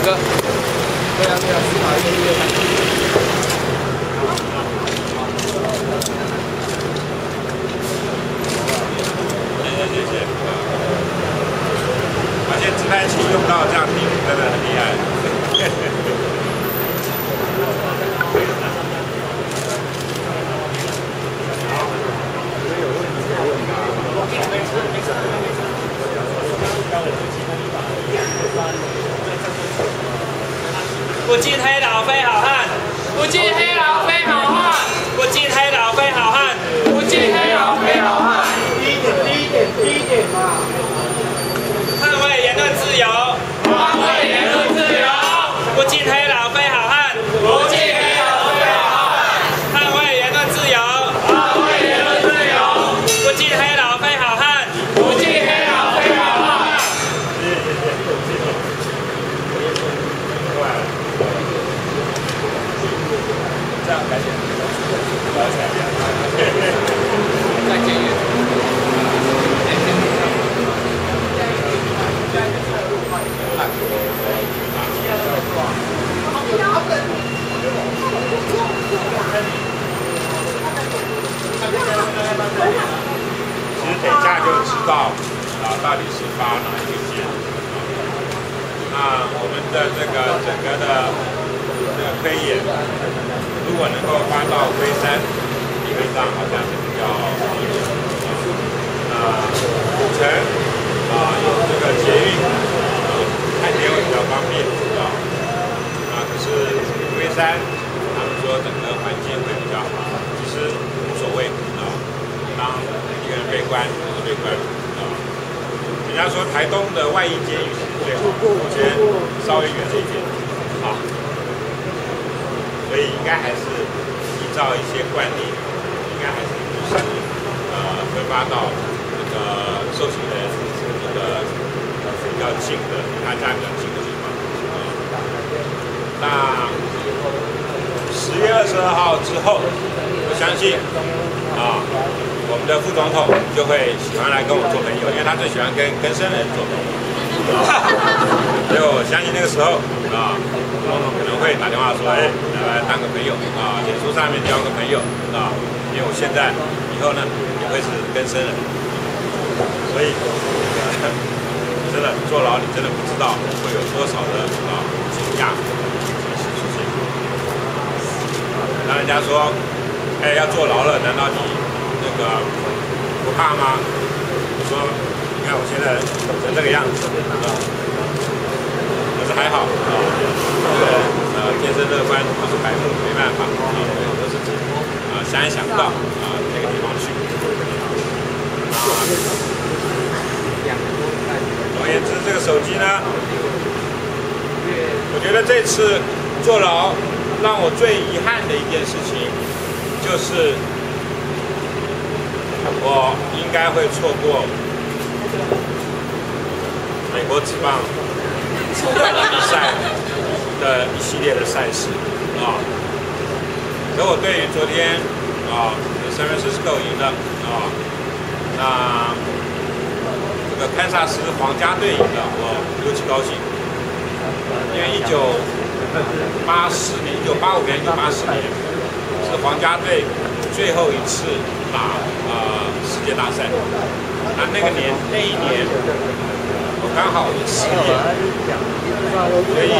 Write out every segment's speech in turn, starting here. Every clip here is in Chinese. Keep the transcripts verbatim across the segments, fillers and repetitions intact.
哥。对啊对啊，司马懿越南。 谢谢。而且自拍器用到这样地步，真的很厉害。 不敬黑老非好汉，不敬黑老非好汉，不敬黑老非好汉，不敬黑老非好汉。 低一点嘛！ 捍卫言论自由，捍卫言论自由，不敬黑老非好汉，不敬黑老非好汉，捍卫言论自由，捍卫言论自由，不敬黑老非好汉，不敬黑老非好汉。 这样感觉， 再见一次。 其实等一下就知道啊，到底是发哪一个键。那我们的这个整个的这个推演，如果能够发到龟山，理论上好像是比较明显的。那古城啊，有这个捷运啊，看起来会比较方便啊。啊，可是龟山，他们说整个环境会比较好，其实无所谓啊。当一个人被关，就是被关啊。人家说台东的外衣监狱最好，我觉得稍微远了一点啊，所以应该还是依照一些惯例，应该还是就是呃分发到这个受刑人这个比较近的，离他家比较近的地方啊。那十月二十二号之后，我相信啊。 我们的副总统就会喜欢来跟我做朋友，因为他最喜欢跟跟生人做朋友。所以我相信那个时候啊，副总统可能会打电话说：“哎，来当个朋友啊，脸书上面交个朋友啊。”因为我现在以后呢也会是跟生人，所以真的坐牢，你真的不知道会有多少的啊惊讶出现。当人家说：“哎，要坐牢了，难道你？” 那个不怕吗？我说，你看我现在成这个样子，啊，可是还好啊，这个人呃天生乐观，不是白目，没办法啊，都是自己啊想也想不到啊那个地方去啊。总而言之，这个手机呢，我觉得这次坐牢让我最遗憾的一件事情就是。 我应该会错过美国职棒比赛的一系列的赛事啊。可我对于昨天啊，San Francisco赢了啊，那这个堪萨斯皇家队赢了，我尤其高兴，因为一九八四年、一九八五年、一九八四年是皇家队最后一次打。 呃，世界大赛，那那个年那一年，我刚好失业，所以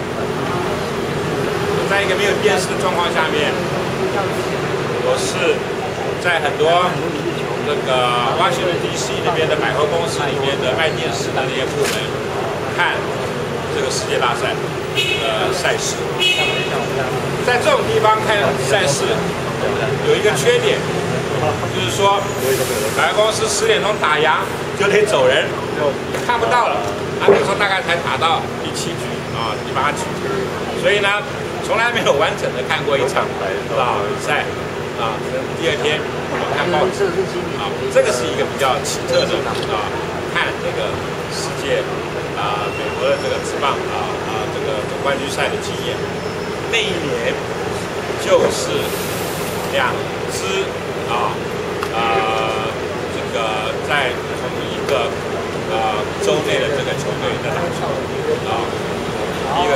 在一个没有电视的状况下面，我是在很多那个华盛顿 D C 那边的百货公司里面的卖电视的那些部门看这个世界大赛的赛事，在这种地方看赛事有一个缺点。 就是说，百货公司十点钟打烊就得走人，看不到了。啊，那个时候大概才打到第七局啊，第八局，所以呢，从来没有完整的看过一场啊比赛啊。第二天我看报纸啊，这个是一个比较奇特的啊，看这个世界啊美国的这个职棒啊啊这个总冠军赛的经验。那一年就是两支。 啊，呃，这个在同一个呃州内的这个球队在打球啊，一个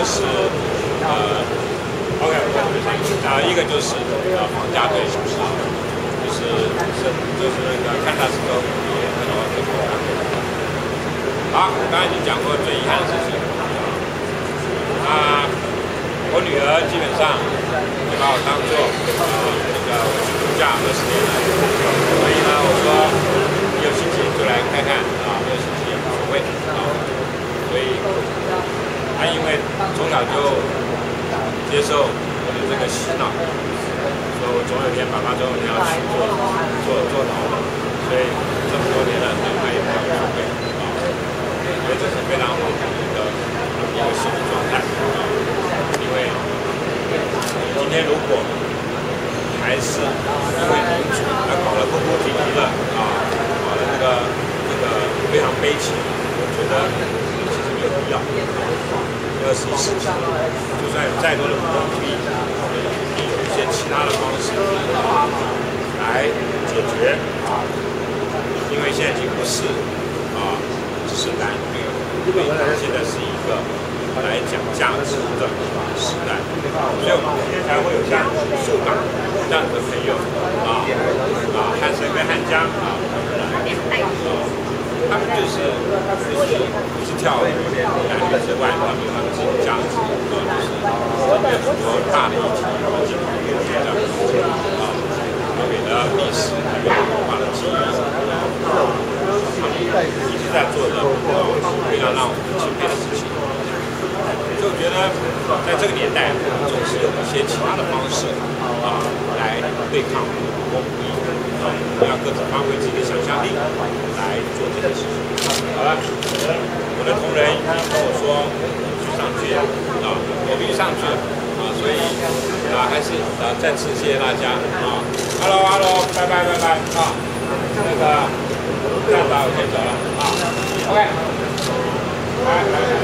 是呃 ，OK， 啊，一个就是呃房价对小时，就是是就是那个看大石头也看到这个。好，刚才已经讲过最遗憾的事情啊，我女儿基本上就把我当做啊那个度假二十年了，所以呢，我说你有心情就来看看啊，没有心情也无所谓啊，所以她因为从小就接受我的这个洗脑，说我总有一天爸爸总有一天要去做做做牢的，所以这么多年了，对他也没有无所谓啊，所以这是非常好的一个一个心理状态啊，因为今天如果还是因为民主而搞得哭哭啼啼的啊，搞得那个那个非常悲情，我觉得其实没有必要。二十一世纪，就算有再多的不公平，我们也有一些其他的方式来解决啊。因为现在已经不是啊，只是男女，所以现在是一个来讲价值的时代，所以我们今天才会有像树港这样的朋友啊啊，汉生跟汉江啊，他们就是就是不是跳男女之外，他们他们是有价值，啊，就是针对很多大的议题，环境保护这样啊，特别的历史还有文化的记忆，他们一直在做的非常让我们钦佩的事情。所以我觉得，在这个年代，我们总是有一些其他的方式啊，来对抗不公义啊，我们要各自发挥自己的想象力来做这件事情。好了，我的同仁已经跟我说必须上去啊，我必须上去了啊，所以啊，还是啊再次谢谢大家啊 ，Hello Hello， 拜拜拜拜啊，那个站长我先走了啊 ，OK， 拜拜。